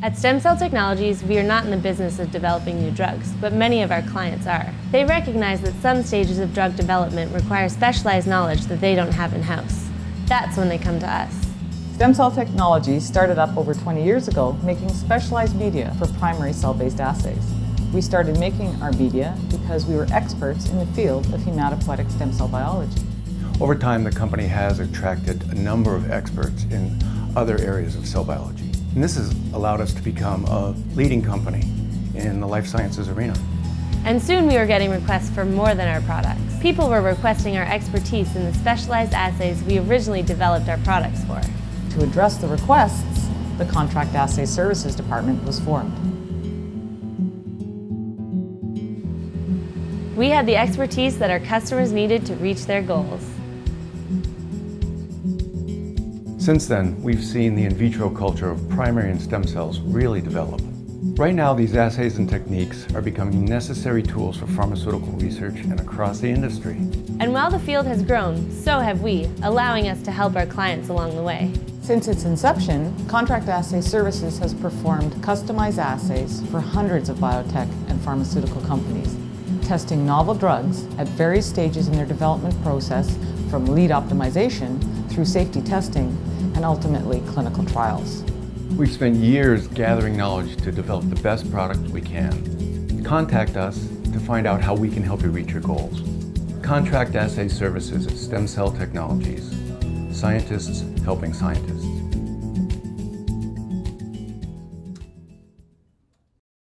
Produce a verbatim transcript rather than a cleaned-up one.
At STEMCELL Technologies, we are not in the business of developing new drugs, but many of our clients are. They recognize that some stages of drug development require specialized knowledge that they don't have in-house. That's when they come to us. STEMCELL Technologies started up over twenty years ago making specialized media for primary cell-based assays. We started making our media because we were experts in the field of hematopoietic stem cell biology. Over time, the company has attracted a number of experts in other areas of cell biology. And this has allowed us to become a leading company in the life sciences arena. And soon we were getting requests for more than our products. People were requesting our expertise in the specialized assays we originally developed our products for. To address the requests, the Contract Assay Services department was formed. We had the expertise that our customers needed to reach their goals. Since then, we've seen the in vitro culture of primary and stem cells really develop. Right now, these assays and techniques are becoming necessary tools for pharmaceutical research and across the industry. And while the field has grown, so have we, allowing us to help our clients along the way. Since its inception, Contract Assay Services has performed customized assays for hundreds of biotech and pharmaceutical companies, testing novel drugs at various stages in their development process, from lead optimization through safety testing and ultimately clinical trials. We've spent years gathering knowledge to develop the best product we can. Contact us to find out how we can help you reach your goals. Contract Assay Services at STEMCELL Technologies. Scientists helping scientists.